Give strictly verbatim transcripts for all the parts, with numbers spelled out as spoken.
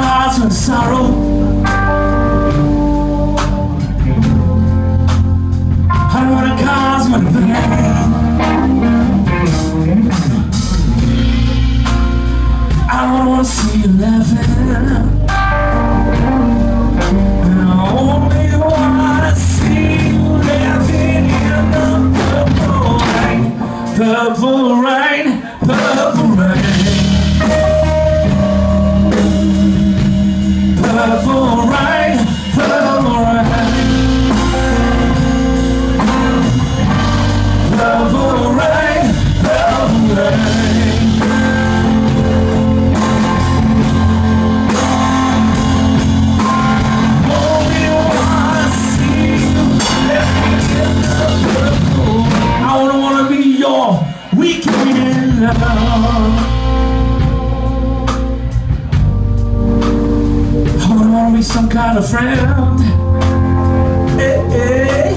cause with sorrow. I don't wanna cause with pain. I don't wanna see you laughing. I only wanna see you laughing in the purple rain, purple rain, purple rain. Purple rain, purple rain, purple rain, purple rain. Only wanna see you living in the purple. I don't wanna be your weekend love. I wanna be some kind of friend. Hey, hey.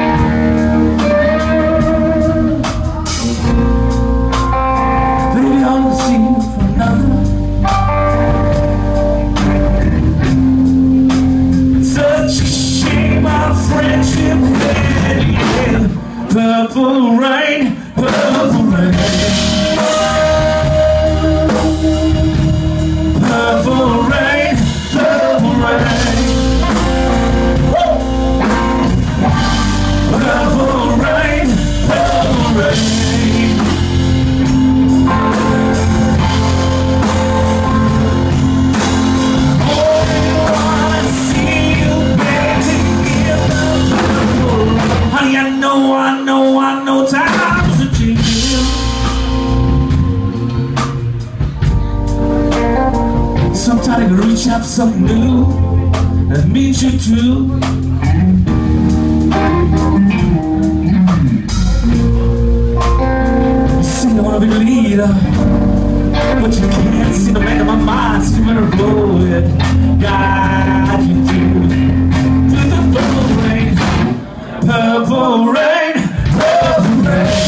Baby, I wanna see you for another. Such a shame our friendship ended. Purple rain, purple rain, purple rain, purple rain, purple rain, purple rain. Only wanna see you bathing in the purple. Honey, I know, I know, I know times are changing. Sometimes I can reach out for something new that means you too. You say you wanna be the leader, but you can't see the man in my mind. So you better blow it, guide you through, through the purple rain, purple rain, purple rain.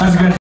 That's good.